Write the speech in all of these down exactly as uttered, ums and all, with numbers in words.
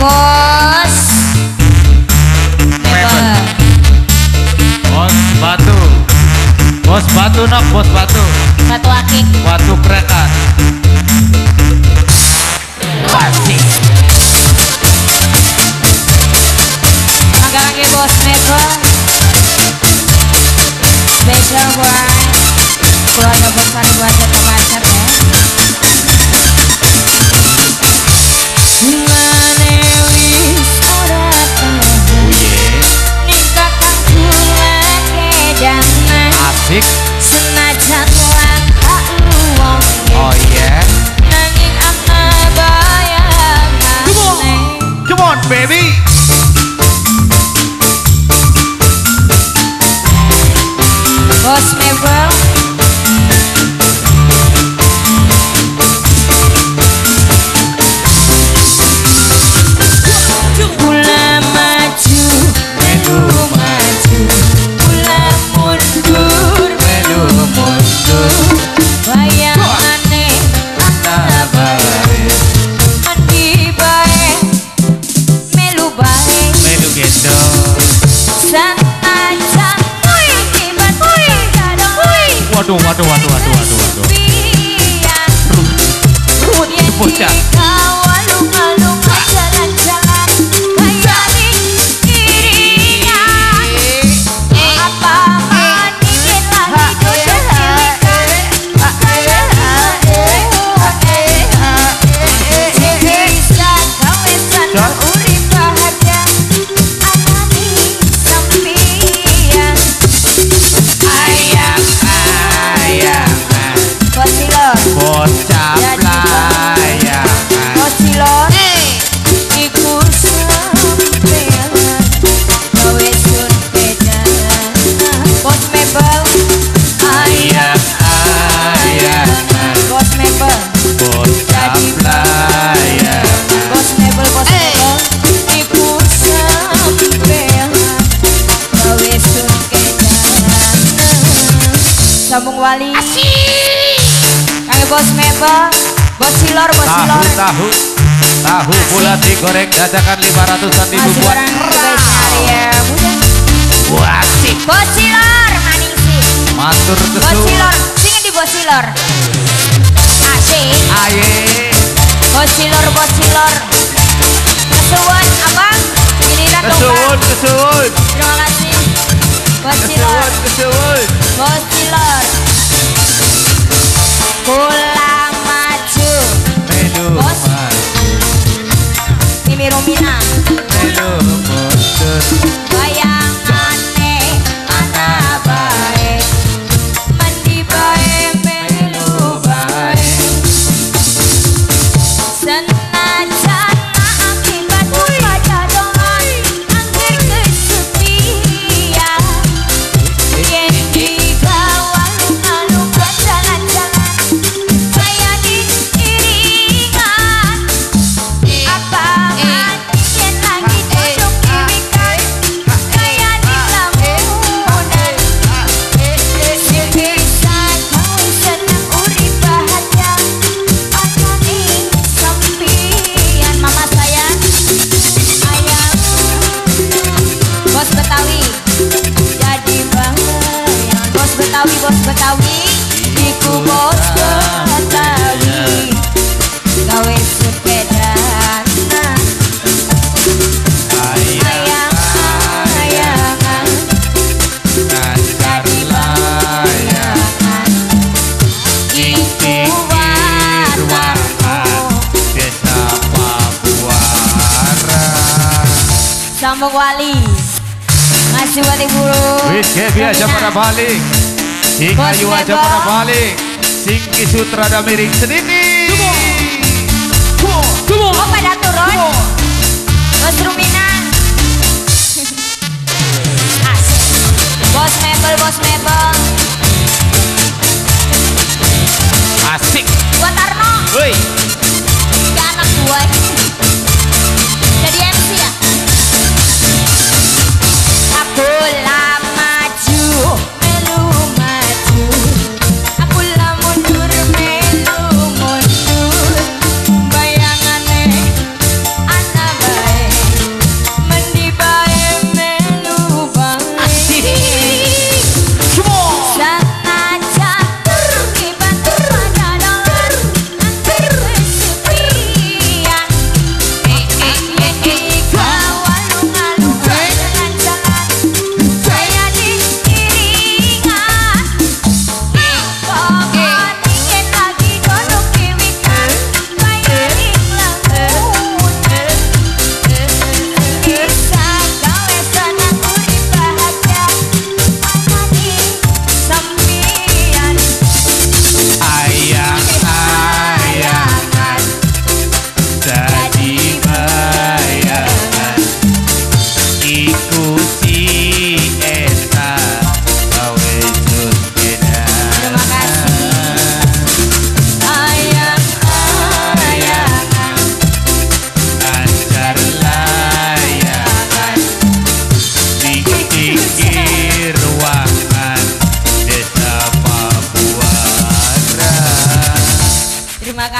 Bos Mebel. Bos Batu. Bos Batu nak, Bos Batu. Batu akik. Batu krekan. Asik. Lagi-lagi Bos Mebel. Special buat keluarga besar buat macet ya. Asik. Senajan lan hak luwong. Oh yeah. Nanging ana bayangan. Come on, come on baby. Bos Mebel. Pula maju, melu maju. Pula mundur, melu mundur. Bayangane ana bae. Andi bae, melu bae. Melu gendong. Senajan ibat kadang. Waduh, waduh, waduh, waduh, waduh, waduh. Ruwet itu bocah. Sambung wali. Kang Bos Mebel, Bos Silor, Bos Tahu, Silor. tahu, tahu bulat digoreng dadakan lima ratusan ribu Masih buat. orang guys nyari ya mudah. Wasik. Bos Silor, maning sih. Matur Bos kesuwun. Silor, singin di Bos Silor. Asik. Aye. Bos Silor, Bos Silor. Kesuwun abang, giliran dong Kesuwun, Bang. kesuwun. Terima kasih. Bos Silor, Kesuwun, kesuwun. Bos Silor. Pula maju. Melu Bos. maju, Mimi Romina. melu mundur. Bayangane ana bae. Mandi bae melu bae. Senajan akibat padadoan angger kesepian. Yen digawa lunga-lunga jalan-jalan saya diiringan. Apa yen lagi duduk kirikan saya di lamunan. Sepisan mau senang urip bahagia anane sampian mama saya ayam Bos Betawi jadi bayang. Bos Betawi, Bos Betawi iku Bos Betawi gawe sepeda ayang ayangan jadi bayangan iku warnamu. Desa Pabuara. Sambung wali ngasih wali buru. Wis kebi aja pada balik. Sing Bos ayu aja Mebel. pada balik. Sing kisutra ada miring sedini. Oh pada turun. Bos Rumina. Asik. Bos Mebel, Bos Mebel. Asik. Buat Arno. Woi. Tiga anak dua. Jadi M C ya. Aku lah maju, melu maju. Aku lah mundur, melu mundur. Bayangane ana bae.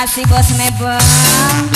kasih bos Nebeng.